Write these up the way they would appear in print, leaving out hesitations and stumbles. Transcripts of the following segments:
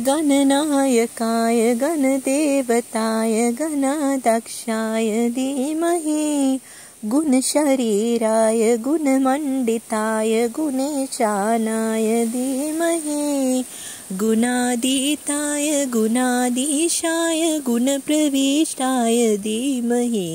गणनायकाय गणदेवताय गणाध्यक्षाय धीमहि गुणशरीराय गुणमण्डिताय गुणेशानाय धीमहि गुणातीताय गुणाधीशाय गुणप्रविष्टाय धीमहि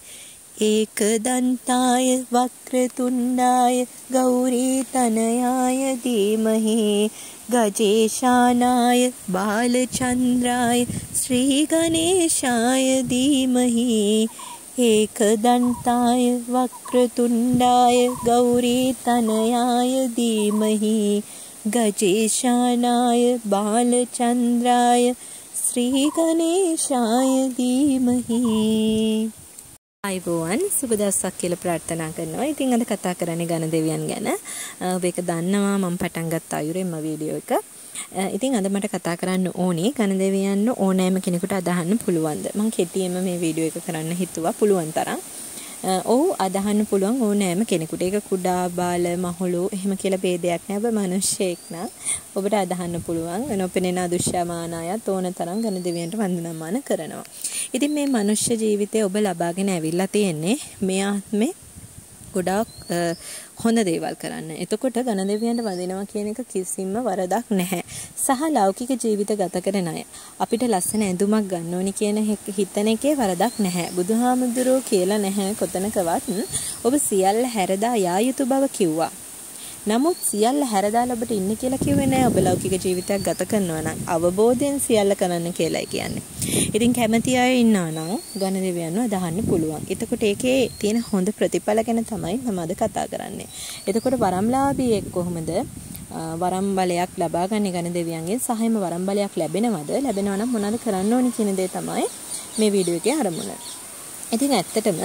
एकदन्ताय वक्रतुण्डाय गौरीतनयाय धीमहि गजेशानाय बालचन्द्राय श्रीगणेशाय धीमहि एकदन्ताय वक्रतुण्डाय गौरीतनयाय धीमहि गजेशानाय बालचन्द्राय श्रीगणेशाय धीमहि අයිබෝවන් සුබ දවසක් කියලා ප්‍රාර්ථනා කරනවා. ඉතින් අද කතා කරන්නේ ගණදෙවියන් ගැන. ඔබ ඒක දන්නවා මම පටන් ගත්ත අයුරෙන්ම වීඩියෝ එක. ඉතින් අද මට කතා කරන්න ඕනේ ගණදෙවියන් ඕනෑම කෙනෙකුට අදහන්න පුළුවන්ද? මම කෙටියෙන්ම මේ වීඩියෝ එක කරන්න හිතුවා පුළුවන් තරම්. ඔව් අදහන්න පුළුවන් ඕනෑම කෙනෙකුට. ඒක කුඩා බාල මහලු එහෙම කියලා ભેදයක් නෑ. ඔබ මිනිස්සෙක් නම් ඔබට අදහන්න පුළුවන්. නොපෙනෙන අදුෂ්‍යමාන අයත් ඕන තරම් ගණදෙවියන්ට වන්දනාමාන කරනවා. ඉතින් මේ මනුෂ්‍ය ජීවිතය ඔබ ලබාගෙන ඇවිල්ලා තියෙන්නේ මේ ආත්මේ ගොඩාක් හොඳ දේවල් කරන්න. එතකොට ගණදෙවියන්ට වදිනවා කියන එක කිසිම වරදක් නැහැ. සහ ලෞකික ජීවිත ගත කරන අය අපිට ලස්සන ඇඳුමක් ගන්න ඕනි කියන හිතන එකේ වරදක් නැහැ. බුදුහාමුදුරුවෝ කියලා නැහැ කොතනකවත් ඔබ සියල්ල හැරදා යා යුතු බව කිව්වා. නමුත් සියල්ල හැරදාලා ඔබට ඉන්න කියලා කිව්වේ නෑ. ඔබ ලෞකික ජීවිතයක් ගත කරනවා නම් අවබෝධයෙන් සියල්ල කරන්න කියලායි කියන්නේ. ඉතින් කැමති අය ඉන්නා නම් ගණදෙවියන්ව අදහන්න පුළුවන්. එතකොට ඒකේ තියෙන හොඳ ප්‍රතිඵල ගැන තමයි මම අද කතා කරන්නේ. එතකොට වරම්ලාභියෙක් කොහොමද වරම් බලයක් ලබා ගන්න ගණදෙවියන්ගෙන් සහයම වරම් බලයක් ලැබෙනවද? ලැබෙනවා නම් මොනවද කරන්න ඕනි කියන දේ තමයි මේ වීඩියෝ එකේ අරමුණ. ඉතින් ඇත්තටම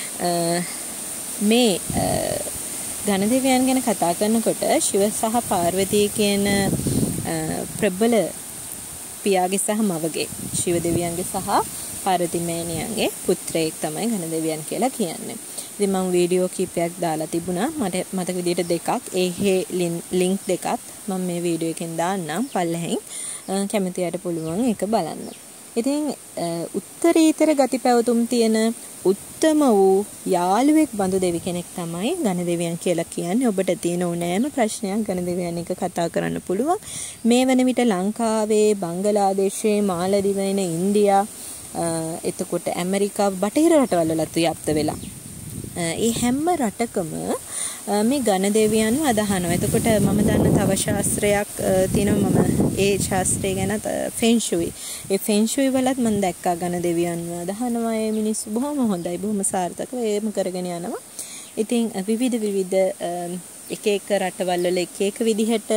මේ ගණදෙවියන් ගැන කතා කරනකොට ශිව සහ පාර්වතී කියන ප්‍රබල පියාගේ සහ මවගේ ශිව දෙවියන්ගේ සහ පාර්වතී මෑණියන්ගේ පුත්‍රයෙක් තමයි ගණදෙවියන් කියලා කියන්නේ. ඉතින් මම වීඩියෝ කීපයක් දාලා තිබුණා. මට මතක විදිහට දෙකක් ඒහේ ලින්ක් දෙකක් මම මේ වීඩියෝ එකෙන් දාන්නම් පල්ලෙහින්. කැමති අයට පුළුවන් ඒක බලන්න. ඉතින් උත්තරීතර ගති පැවතුම් තියෙන උත්තම වූ යාළුවෙක් බඳු දෙවි කෙනෙක් තමයි ගණදෙවියන් කියලා කියන්නේ. ඔබට තියෙන ඕනෑම ප්‍රශ්නයක් ගණදෙවියන් එක කතා කරන්න පුළුවන්. මේ වන විට ලංකාවේ, බංගලාදේශයේ, මාලදිවයින, ඉන්දියා, එතකොට ඇමරිකාව බටහිර රටවල් වලත් ව්‍යාප්ත වෙලා. ඒ හැම රටකම මේ ගණදෙවියන්ව අදහනවා. එතකොට මම දන්න තව ශාස්ත්‍රයක් තියෙනවා. මම ඒ ශාස්ත්‍රය ගැන ෆෙන්ෂුයි. ඒ ෆෙන්ෂුයි වලත් මම දැක්කා ගණදෙවියන්ව අදහනවා. ඒ මිනිස්සු බොහොම හොඳයි, බොහොම සාර්ථකව ඒම කරගෙන යනවා. ඉතින් විවිධ එක එක රටවල් වල එක විදිහට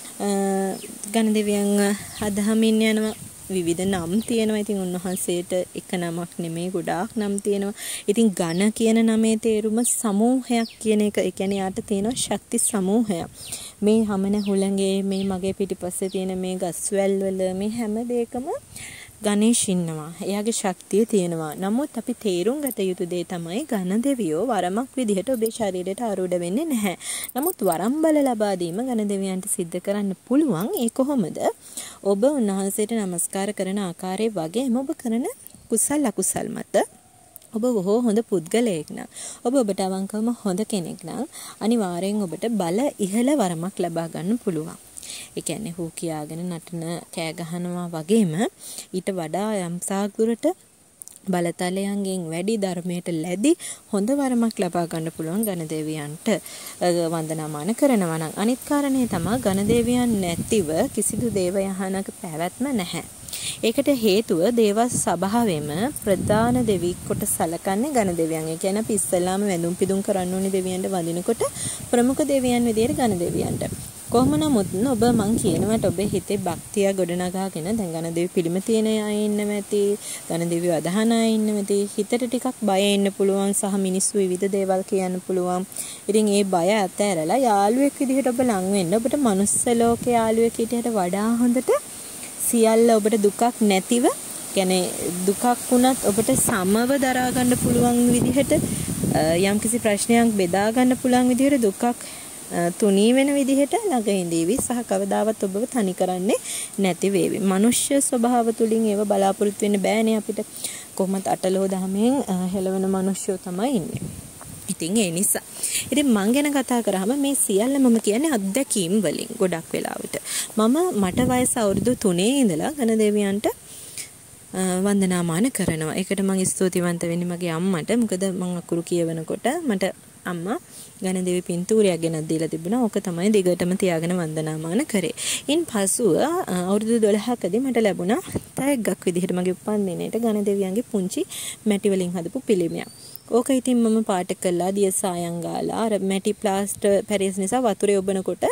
ගණදෙවියන් අදහමින් යනවා. විවිධ නම් තියෙනවා. ඉතින් උන්වහන්සේට එක නමක් නෙමෙයි ගොඩාක් නම් තියෙනවා. ඉතින් ඝන කියන නමේ තේරුම සමූහයක් කියන එක. ඒ කියන්නේ යාට තියෙනවා ශක්ති සමූහයක්. මේ හමන හුළඟේ මේ මගේ පිටිපස්සේ තියෙන මේ ගස්වැල් වල මේ හැම දෙයකම ගණේෂ් ඉන්නවා. එයාගේ ශක්තිය තියෙනවා. නමුත් අපි තේරුම් ගත යුතු දේ තමයි ගණදෙවියෝ වරමක් විදිහට ඔබේ ශරීරයට ආරූඪ වෙන්නේ නැහැ. නමුත් වරම් බල ලබා දීම ගණදෙවියන්ට සිද්ධ කරන්න පුළුවන්. ඒ කොහොමද? ඔබ උන්වහන්සේට නමස්කාර කරන ආකාරයේ වගේම ඔබ කරන කුසල් අකුසල් මත ඔබ බොහෝ හොඳ පුද්ගලයෙක් නම් ඔබට අවංකවම හොඳ කෙනෙක් නම් අනිවාර්යෙන් ඔබට බල ඉහළ වරමක් ලබා ගන්න පුළුවන්. ඒ කියන්නේ හූ කියාගෙන නටන කෑ ගහනවා වගේම ඊට වඩා යම් සාගුරට බලතලයන්ගෙන් වැඩි ධර්මයට ලැබි හොඳ වරමක් ලබා ගන්න පුළුවන් ගණදෙවියන්ට වන්දනාමාන කරනවා නම්. අනිත් කාරණේ තමයි ගණදෙවියන් නැතිව කිසිදු දේව යහනක පැවැත්ම නැහැ. ඒකට හේතුව දේව සභාවෙම ප්‍රධාන දෙවියෙක් කොට සලකන්නේ ගණදෙවියන්. ඒ කියන්නේ අපි ඉස්සෙල්ලාම වැඳුම් පිදුම් කරන්න ඕනේ දෙවියන්ට වදිනකොට ප්‍රමුඛ දෙවියන් විදියට ගණදෙවියන්ට. කොහොම නමුත් ඔබ මං කියනවාට ඔබේ හිතේ භක්තිය ගොඩනගාගෙන දැන් ගණදෙවි පිළිම තියෙන අය ඉන්නව ඇති, ගණදෙවිව අදහන අය ඉන්නව ඇති. හිතට ටිකක් බය එන්න පුළුවන් සහ මිනිස්සු විවිධ දේවල් කියන්න පුළුවන්. ඉතින් ඒ බය අතහැරලා යාළුවෙක් විදිහට ඔබ ලං වෙන්න. ඔබට මනුස්ස ලෝකේ යාළුවෙක් හිටියට වඩා හොඳට සියල්ල ඔබට දුකක් නැතිව, කියන්නේ දුකක් වුණත් ඔබට සමව දරා ගන්න පුළුවන් විදිහට, යම්කිසි ප්‍රශ්නයක් බෙදා ගන්න පුළුවන් විදිහට දුකක් තුනී වෙන විදිහට ළඟ ඉඳීවි සහ කවදාවත් ඔබව තනි කරන්නේ නැති වේවි. මනුෂ්‍ය ස්වභාව තුලින් ඒව බලාපොරොත්තු වෙන්න බෑනේ අපිට. කොහොමත් අටලෝ දහමෙන් හෙළවෙන මනුෂ්‍යෝ තමයි ඉන්නේ. ඉතින් ඒ නිසා. ඉතින් මං ගැන කතා කරාම මේ සියල්ල මම කියන්නේ අත්දැකීම් වලින් ගොඩක් වෙලාවට. මට වයස අවුරුදු 3 ඉඳලා ගණදෙවියන්ට වන්දනාමාන කරනවා. ඒකට මම ස්තුතිවන්ත වෙන්නේ මගේ අම්මට. මොකද මම අකුරු කියවනකොට මට අම්මා ගණදෙවි පින්තූරයක් ගෙනත් දීලා තිබුණා. ඕක තමයි දිගටම තියාගෙන වන්දනාමාන කරේ. ඉන් පසුව අවුරුදු 12කදී මට ලැබුණා තෑග්ගක් විදිහට මගේ උපන්දිනේට ගණදෙවියන්ගේ පුංචි මැටි වලින් හදපු පිළිමයක්. ඕක ඉතින් මම පාට කළා දිය සායම් ගාලා අර මැටි ප්ලාස්ටර් පැරිස් නිසා වතුරේ ඔබනකොට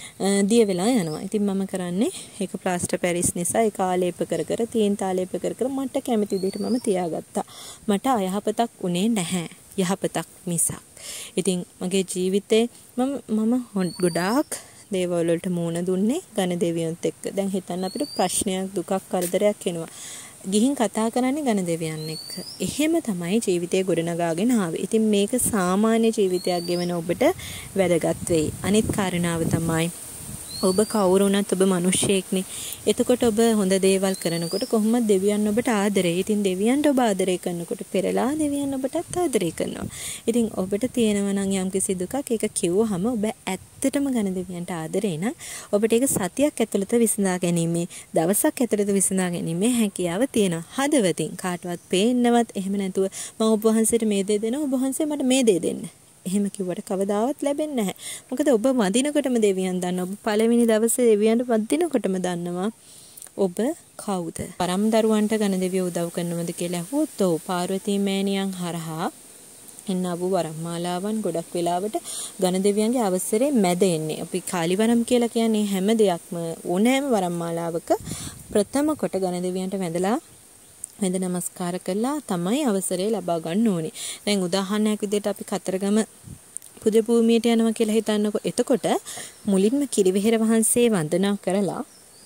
දිය වෙලා යනවා. ඉතින් මම කරන්නේ ඒක ප්ලාස්ටර් පැරිස් නිසා ඒක ආලේප කර තීන්ත ආලේප කර මට කැමති විදිහට මම තියාගත්තා. මට අයහපතක් උනේ නැහැ. යහපතක් මිසක්. ඉතින් මගේ ජීවිතේ මම ගොඩාක් දේවල් වලට මුහුණ දුන්නේ ගණදෙවියන්ත් එක්ක. දැන් හිතන්න අපිට ප්‍රශ්නයක් දුකක් කරදරයක් එනවා. ගිහින් කතා කරන්නේ ගණදෙවියන් එක්ක. එහෙම තමයි ජීවිතේ ගොඩනගාගෙන ආවේ. ඉතින් මේක සාමාන්‍ය ජීවිතයක් ගෙවන ඔබට වැදගත් වෙයි. අනිත් කාරණාව තමයි ඔබ කවුරු වුණත් ඔබ මිනිස්සෙක්නේ. එතකොට ඔබ හොඳ දේවල් කරනකොට කොහොමද දෙවියන් ඔබට ආදරේ. ඉතින් දෙවියන්ට ඔබ ආදරේ කරනකොට පෙරලා දෙවියන් ඔබටත් ආදරේ කරනවා. ඉතින් ඔබට තියෙනවා නම් යම්කිසි දුකක් ඒක කිව්වහම ඔබ ඇත්තටම ගණදෙවියන්ට ආදරේ නම් ඔබට ඒක සතියක් ඇතුළත විසඳා ගැනීමේ දවසක් ඇතුළත විසඳා ගැනීමේ හැකියාව තියෙනවා. හදවතින් කාටවත් පේන්නවත් එහෙම නැතුව මම ඔබ වහන්සේට මේ දේ දෙනවා ඔබ වහන්සේ මට මේ දේ දෙන්න. එහෙම කිව්වට කවදාවත් ලැබෙන්නේ නැහැ. මොකද ඔබ වදිනකොටම දෙවියන් දන්නවා. ඔබ පළවෙනි දවසේ දෙවියන්ට වදිනකොටම දන්නවා ඔබ කවුද. පරම් දරුවන්ට ගණදෙවියෝ උදව් කරනවද කියලා අහුවොත් ඔව් පාර්වතී මෑණියන් හරහා එන්න අබු වරම්මාලාවන් ගොඩක් වෙලාවට ගණදෙවියන්ගේ අවසරේ මැද එන්නේ. අපි කාලිවරම් කියලා කියන්නේ හැම දෙයක්ම ඕනෑම වරම්මාලාවක ප්‍රථම කොට ගණදෙවියන්ට වැඳලා වෙද නමස්කාර කළා තමයි අවසරය ලබා ගන්න ඕනේ. දැන් උදාහරණයක් විදිහට අපි කතරගම පුද භූමියට යනවා කියලා හිතන්නකො. එතකොට මුලින්ම කිරිවෙහෙර වහන්සේ වන්දනා කරලා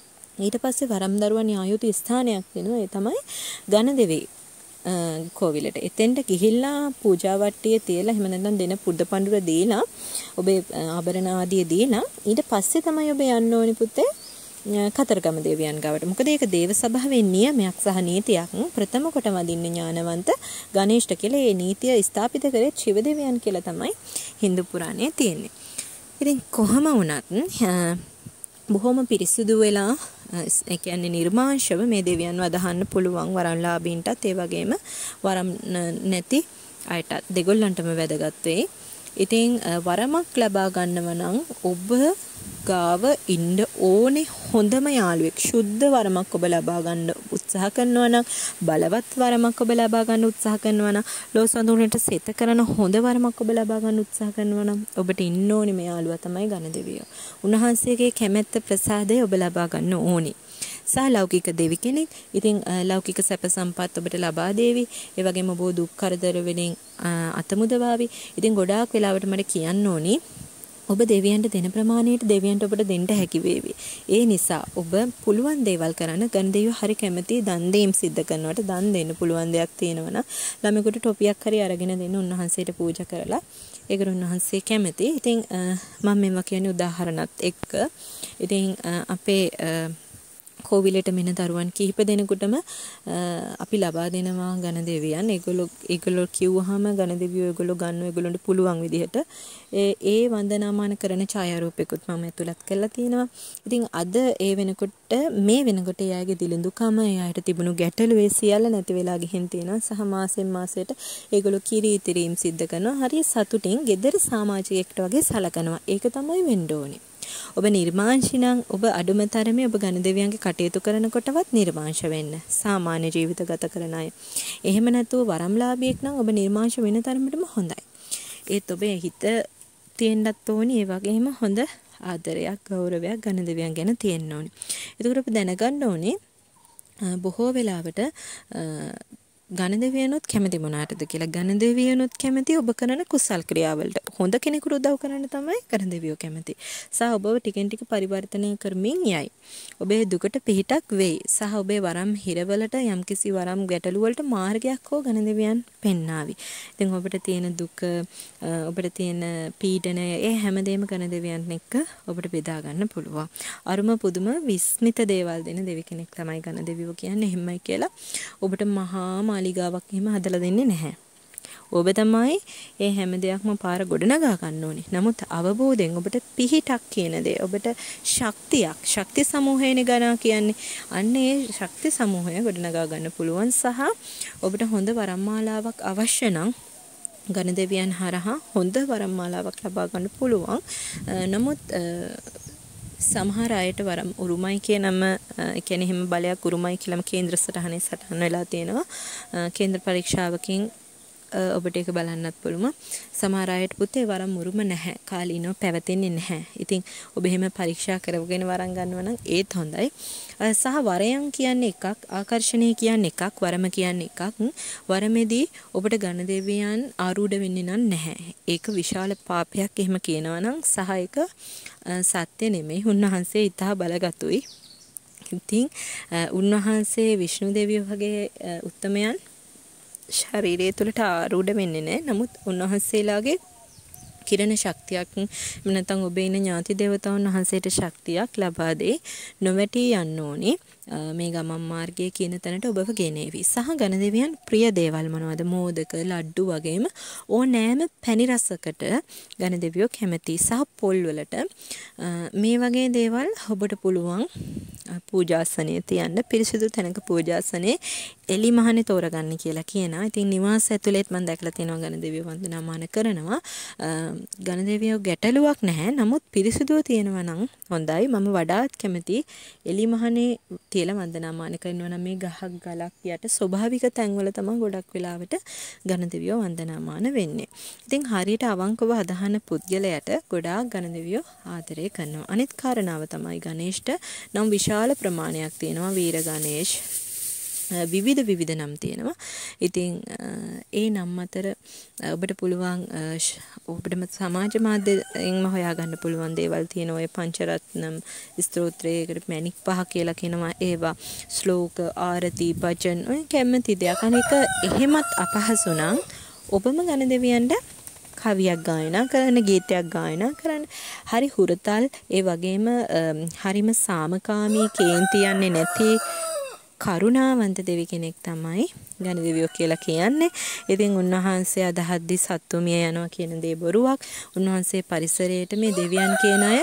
ඊට පස්සේ වරම් දරුවන් යායුතු ස්ථානයක් වෙනවා. ඒ තමයි ගණදෙවි කෝවිලට. එතෙන්ට ගිහිල්ලා පූජා වට්ටිය තියලා එහෙම නැත්නම් දෙන පුද පඬුර දීලා ඔබේ ආභරණ ආදිය දීලා ඊට පස්සේ තමයි ඔබ යන්න ඕනි පුතේ කතරගම දෙවියන් ගාවට. මොකද ඒක දේව සභාවේ නියමයක් සහ නීතියක්. ප්‍රථම කොට වදින්න ඥානවන්ත ගණේෂ්ට කියලා ඒ නීතිය ස්ථාපිත කරේ ශිව දෙවියන් කියලා තමයි හින්දු පුරාණයේ තියෙන්නේ. ඉතින් කොහම වුණත් බොහොම පිරිසුදු වෙලා ඒ කියන්නේ නිර්මාංශව මේ දෙවියන්ව අදහන්න පුළුවන් වරම්ලාභීන්ටත් ඒ වගේම වරම් නැති අයටත් දෙගොල්ලන්ටම වැදගත් වෙයි. ඉතින් වරමක් ලබා ගන්නව නම් ඔබ ගාව ඉන්න ඕනේ හොඳම යාළුවෙක්. ශුද්ධ වරමක් ඔබ ලබා ගන්න උත්සාහ කරනවා නම් බලවත් වරමක් ඔබ ලබා ගන්න උත්සාහ කරනවා නම් ලෝසඳුනට සෙත කරන හොඳ වරමක් ඔබ ලබා ගන්න උත්සාහ කරනවා නම් ඔබට ඉන්න ඕනේ මේ යාළුවා තමයි ගණදෙවියෝ. උන්වහන්සේගේ කැමැත්ත ප්‍රසාදය ඔබ ලබා ගන්න ඕනේ. සහ ලෞකික දෙවි කෙනෙක්. ඉතින් ලෞකික සැප සම්පත් ඔබට ලබා දේවි. ඒ වගේම ඔබ දුක් කරදර වලින් අතමුදවාවි. ඉතින් ගොඩාක් වෙලාවට මට කියන්න ඕනේ ඔබ දෙවියන්ට දෙන ප්‍රමාණයට දෙවියන්ට ඔබට දෙන්න හැකි වේවි. ඒ නිසා ඔබ පුළුවන් දේවල් කරන්න ගණදෙවියෝ හරි කැමති දන් දීම් සිද්ධ කරනවට දන් දෙන්න පුළුවන් දෙයක් තියෙනවනම් ළමයෙකුට ටොපියක් හරි අරගෙන දෙන්න උන්වහන්සේට පූජා කරලා ඒකට උන්වහන්සේ කැමති. ඉතින් මම මේවා කියන්නේ උදාහරණත් එක්ක. ඉතින් අපේ කෝවිලට මෙන දරුවන් කිහිප දෙනෙකුටම අපි ලබා දෙනවා ගණදෙවියන්. ඒගොල්ලෝ කිව්වහම ගණදෙවියෝ ඒගොල්ලෝ ගන්නවා ඒගොල්ලන්ට පුළුවන් විදිහට ඒ වන්දනාමාන කරන ඡායාරූපයකුත් මම ඇතුළත් කරලා තියෙනවා. ඉතින් අද ඒ වෙනකොට මේ වෙනකොට එයාගේ දිලිඳුකම එයාට තිබුණු ගැටලු ඒ සියල්ල නැති වෙලා ගිහින් තියෙනවා. සහ මාසෙන් මාසයට ඒගොල්ලෝ කිරි ඉතිරීම් සිද්ධ කරනවා. හරිය සතුටින් ගෙදර සමාජිකයෙක්ට වගේ සලකනවා. ඒක තමයි වෙන්න ඕනේ. ඔබ නිර්මාංශී නම් ඔබ අඩුම තරමේ ඔබ ගණදෙවියන්ගේ කටයුතු කරනකොටවත් නිර්මාංශ වෙන්න. සාමාන්‍ය ජීවිත ගත කරන අය. එහෙම නැතුව වරම්ලාභියෙක් නම් ඔබ නිර්මාංශ වෙන තරමටම හොඳයි. ඒත් ඔබේ හිත තියෙන්නත් ඕනි ඒ වගේම හොඳ ආදරයක් ගෞරවයක් ගණදෙවියන් ගැන තියෙන්න ඕනි. ඒකට අපි දැනගන්න ඕනේ බොහෝ වෙලාවට ගණදෙවියනොත් කැමති මොනාටද කියලා. ගණදෙවියනොත් කැමති ඔබ කරන කුසල් ක්‍රියාවලට. හොඳ කෙනෙකුට උදව් කරන්න තමයි ගණදෙවියෝ කැමති. සහ ඔබව ටිකෙන් ටික පරිවර්තනය කරමින් යයි. ඔබේ දුකට පිහිටක් වෙයි. සහ ඔබේ වරම් හිරවලට යම්කිසි වරම් ගැටලු වලට මාර්ගයක් හෝ ගණදෙවියන් පෙන්නාවි. ඉතින් ඔබට තියෙන දුක, ඔබට තියෙන පීඩනය, ඒ හැමදේම ගණදෙවියන් එක්ක ඔබට බෙදා ගන්න පුළුවන්. අරුම පුදුම විස්මිත දේවල් දෙන දෙවි කෙනෙක් තමයි ගණදෙවියෝ කියන්නේ. එහෙමයි කියලා ඔබට මහා මාලිගාවක් එහෙම හදලා දෙන්නේ නැහැ. ඔබ තමයි ඒ හැම දෙයක්ම පාර ගොඩනගා ගන්න ඕනේ. නමුත් අවබෝධයෙන් ඔබට පිහිටක් කියන දේ, ඔබට ශක්තියක්, ශක්ති සමූහයනේ ගණා කියන්නේ. අන්න ඒ ශක්ති සමූහය ගොඩනගා ගන්න පුළුවන් සහ ඔබට හොඳ වරම්මාලාවක් අවශ්‍ය නම් ගණදෙවියන් හරහා හොඳ වරම්මාලාවක් ලබා ගන්න පුළුවන්. නමුත් සමහර අයට වරම් උරුමයි කියනම කියන්නේ එහෙම බලයක් උරුමයි කියලාම කේන්ද්‍ර සටහනේ සටහන් වෙලා තියෙනවා. කේන්ද්‍ර පරීක්ෂාවකින් ඔබට ඒක බලන්නත් පුළුවන්. සමහර අයට පුතේ වරම් උරුම නැහැ. කාලීනව පැවතෙන්නේ නැහැ. ඉතින් ඔබ එහෙම පරීක්ෂා කරගෙන වරම් ගන්නවා නම් ඒත් හොඳයි. සහ වරයන් කියන්නේ එකක්, ආකර්ෂණය කියන්නේ එකක්, වරම කියන්නේ එකක්. වරමේදී ඔබට ගණදෙවියන් ආරූඪ වෙන්නේ නැහැ. ඒක විශාල පාපයක් එහෙම කියනවා නම් සහ ඒක සත්‍ය නෙමෙයි. උන්වහන්සේ ඊටා බලගතුයි. ඉතින් උන්වහන්සේ විෂ්ණු දෙවියෝ වගේ උත්තමයන් ශරීරය තුළට ආරූඪ වෙන්නේ නැහැ. නමුත් උන්වහන්සේලාගේ කිරණ ශක්තියක් නැත්නම් ඔබේ ඉන්න ඥාති දේවතාවුන් වහන්සේට ශක්තියක් ලබා දෙයි. නොවැටී යන්න ඕනේ. මේ ගමන් මාර්ගයේ කියන තැනට ඔබව ගෙනේවි. සහ ගණදෙවියන් ප්‍රිය දේවල් මොනවද? මෝදක, ලඩ්ඩු වගේම ඕනෑම පැණි රසකට ගණදෙවියෝ කැමති. සහ පොල් වලට මේ වගේ දේවල් ඔබට පුළුවන් පූජාසනයේ තියන්න. පිරිසිදු තැනක පූජාසනයේ එලි මහනේ තෝරගන්න කියලා කියනවා. ඉතින් නිවාස ඇතුළේත් මම දැකලා තියෙනවා ගණදෙවියෝ වන්දනාමාන කරනවා. ගණදෙවියෝ ගැටලුවක් නැහැ. නමුත් පිරිසිදුව තියෙනවා නම් හොඳයි. මම වඩාත් කැමති එලි මහනේ තියලා වන්දනාමාන කරනවා නම් මේ ගහක් ගලක් යට ස්වභාවික තැන්වල තමයි ගොඩක් වෙලාවට ගණදෙවියෝ වන්දනාමාන වෙන්නේ. ඉතින් හරියට අවංකව අදහන පුද්ගලයාට ගොඩාක් ගණදෙවියෝ ආදරය කරනවා. අනිත් කාරණාව තමයි ගණේෂ්ට නම් විශාල ප්‍රමාණයක් තියෙනවා. වීර ගණේෂ් විවිධ නම් තියෙනවා. ඉතින් ඒ නම් අතර ඔබට පුළුවන් ඔබටම සමාජ මාධ්‍යයෙන්ම හොයාගන්න පුළුවන් දේවල් තියෙනවා. ඔය පංචරත්නම් ස්තෝත්‍රයකට මැණික් 5 කියලා කියනවා. ඒවා ශ්ලෝක, ආරති, භජන් ඔය කැමති දෙයක්. අනික එහෙමත් අපහසු නම් ඔබම ගණදෙවියන්ට කවියක් ගායනා කරන්න, ගීතයක් ගායනා කරන්න. හරි හුරතල්, ඒ වගේම හරිම සාමකාමී, කේන්ති යන්නේ නැති කරුණාවන්ත දෙවි කෙනෙක් තමයි ගණදෙවියෝ කියලා කියන්නේ. ඉතින් උන්වහන්සේ අදහද්දි සත්තු මිය යනවා කියන දේ බොරුවක්. උන්වහන්සේ පරිසරයට මේ දෙවියන් කියන අය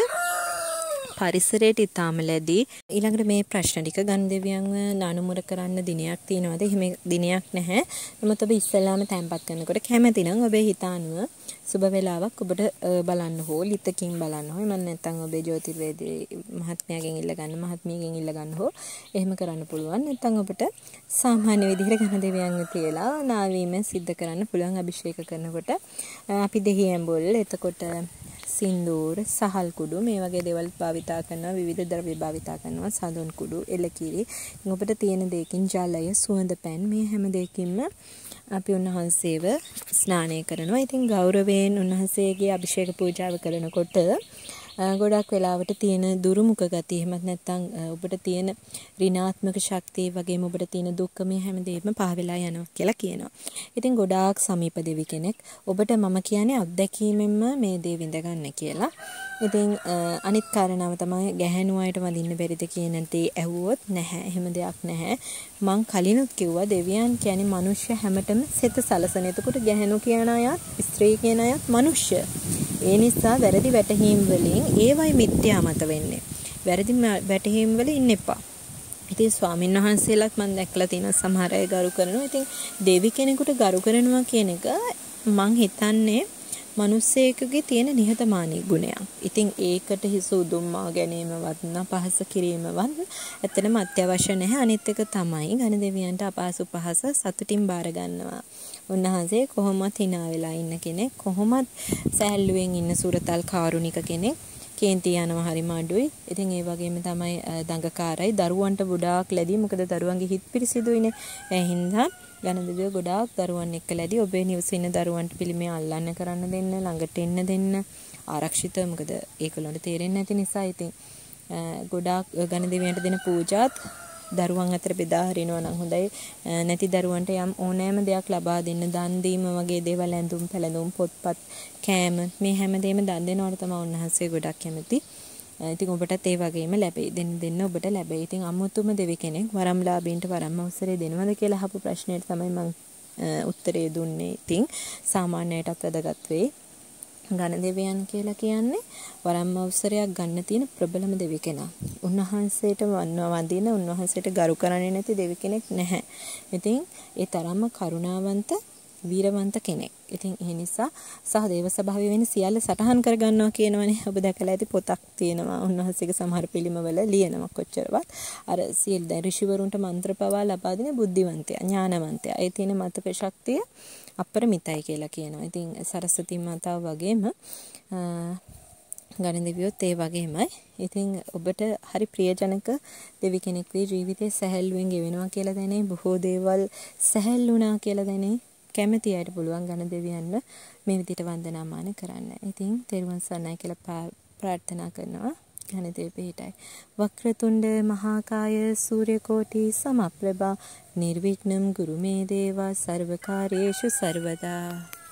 පරිසරයට ඉතාම ලැබී. ඊළඟට මේ ප්‍රශ්න ටික ගණදෙවියන්ව නානුමුර කරන්න දිනයක් තියෙනවද? එහෙම දිනයක් නැහැ. නමුත් ඔබ ඉස්සෙල්ලාම තැම්පත් කරනකොට කැමති නම් ඔබේ හිතානුව සුබ වේලාවක් ඔබට බලන්න හෝ ලිතකින් බලන්න හෝ මම නැත්නම් ඔබේ ජ්‍යොතිර්වේදී මහත්මයාගෙන් ඉල්ල ගන්න, මහත්මියගෙන් ඉල්ල ගන්න හෝ එහෙම කරන්න පුළුවන්. නැත්නම් ඔබට සාමාන්‍ය විදිහට ගණදෙවියන්ව තියලා නාවීම සිද්ධ කරන්න පුළුවන්. අභිෂේක කරනකොට අපි දෙහියන් බොල්, එතකොට සින්දූර, සහල් කුඩු මේ වගේ දේවල් භාවිතා කරනවා. විවිධ ද්‍රව්‍ය භාවිතා කරනවා. සඳුන් කුඩු, එලකිරි. ඔබට තියෙන දෙයකින් ජලය, සුවඳ පැන් මේ හැම දෙයකින්ම අපි උන්වහන්සේව ස්නානය කරනවා. ඉතින් ගෞරවයෙන් උන්වහන්සේගේ අභිෂේක පූජාව කරනකොට ගොඩක් වෙලාවට තියෙන දුරුමුඛ ගතිය, එහෙමත් නැත්නම් ඔබට තියෙන ඍණාත්මක ශක්තිය වගේම ඔබට තියෙන දුක්ඛ මේ හැමදේම පහ වෙලා යනවා කියලා කියනවා. ඉතින් ගොඩාක් සමීප දෙවි කෙනෙක්. ඔබට මම කියන්නේ අත්දැකීමෙන්ම මේ දේ විඳ ගන්න කියලා. ඉතින් අනිත් කාරණාව තමයි ගැහැණු අයට වඳින්න බැරිද කියන දේ ඇහුවොත් නැහැ. එහෙම දෙයක් නැහැ. මං කලිනුත් කිව්වා දෙවියන් කියන්නේ මිනිස්සු හැමතෙම සෙත සලසන. එතකොට ගැහැණු කියන අයත් ස්ත්‍රී කියන අයත් මිනිස්සු. ඒ නිසා වැරදි වැටහීම් වලින් ඒවයි මිත්‍යා මත වෙන්නේ. වැරදි වැටහීම් වල ඉන්න එපා. ඉතින් ස්වාමීන් වහන්සේලාත් මම දැක්ලා තියෙනවා සමහර අය ගරු කරනවා. ඉතින් දෙවි කෙනෙකුට ගරු කරනවා කියන එක මං හිතන්නේ මිනිස්සෙකුගේ තියෙන නිහතමානී ගුණයක්. ඉතින් ඒකට හිස උදුම්මා ගැනීමවත් අපහාස කිරීමවත් ඇත්තටම අත්‍යවශ්‍ය නැහැ. අනිත් එක තමයි ගණදෙවියන්ට අපහාස උපහාස සතුටින් බාර ගන්නවා. උන්වහන්සේ කොහොමත් hina වෙලා ඉන්න කෙනෙක්, කොහොමත් සැහැල්ලුවෙන් ඉන්න සුරතල් කාරුණික කෙනෙක්. කේන්ති යනවා හරිම අඩුයි. ඉතින් ඒ වගේම තමයි දඟකාරයි. දරුවන්ට ගොඩාක් ලැබී. මොකද දරුවන්ගේ හිත් පිරිසිදුයිනේ. ඒ හින්දා ගණදෙවියෝ ගොඩාක් දරුවන් එක්කලාදී ඔබේ නිවසේ ඉන්න දරුවන්ට පිළිමය අල්ලන්න කරන්න දෙන්න, ළඟට එන්න දෙන්න, ආරක්ෂිතව. මොකද ඒකලොන්ට තේරෙන්නේ නැති නිසා ඉතින් ගොඩාක් ගණදෙවියන්ට දෙන පූජාත් දරුවන් අතර බෙදා හරිනවා නම් හොඳයි. නැති දරුවන්ට යම් ඕනෑම දෙයක් ලබා දෙන්න, දන් දීම වගේ දේවල්, ඇඳුම් පැළඳුම්, පොත්පත්, කෑම, මේ හැමදේම දන් දෙනවට තමයි උන්වහන්සේ ගොඩක් කැමති. ඉතින් ඔබටත් ඒ වගේම ලැබෙයි. දෙන්න ඔබට ලැබෙයි. ඉතින් අමුතුම දෙවි කෙනෙක් වරම්ලාභීන්ට වරම් අවසරය දෙනවද කියලා අහපු ප්‍රශ්නෙට තමයි මම උත්තරේ දුන්නේ. ඉතින් සාමාන්‍යයටත් වැදගත් වෙයි. ගණදෙවියන් කියලා කියන්නේ වරම් අවසරයක් ගන්න තියෙන ප්‍රබලම දෙවි කෙනා. උන්වහන්සේට වඳින, උන්වහන්සේට ගරු කරන්නේ නැති දෙවි කෙනෙක් නැහැ. ඉතින් ඒ තරම්ම කරුණාවන්ත, වීරවන්ත කෙනෙක්. ඉතින් ඒ නිසා සහ දේව ස්වභාවය වෙන සියල්ල සටහන් කර ගන්නවා කියනවනේ. ඔබ දැකලා ඇති පොතක් තියෙනවා. උන්වහන්සේගේ සමහර පිළිමවල ලියනවා කොච්චරවත්. අර සියලු දැන් ඍෂිවරුන්ට මන්ත්‍ර පවා ලබා දෙන බුද්ධිවන්තයා, ඥානවන්තයා. ඒ තියෙන මතක ශක්තිය අපරිමිතයි කියලා කියනවා. ඉතින් සරස්වති මාතාව වගේම ගණදෙවියොත් ඒ වගේමයි. ඉතින් ඔබට හරි ප්‍රියජනක දෙවි කෙනෙක් වෙයි. ජීවිතේ සැහැල්ලුවෙන් ගෙවෙනවා කියලා දැනේ. බොහෝ දේවල් සැහැල්ලුණා කියලා දැනේ. කැමති අයට පුළුවන් ගණදෙවියන්ව මේ විදිහට වන්දනාමාන කරන්න. ඉතින් තෙරුවන් සරණයි කියලා ප්‍රාර්ථනා කරනවා. ගණදෙවි පිහිටයි. වක්‍රතුණ්ඩ මහාකාය සූර්යකෝටි සමප්‍රභා නිර්විඝ්නම් ගුරු මේ දේවා සර්වකාර්යේෂු සර්වදා.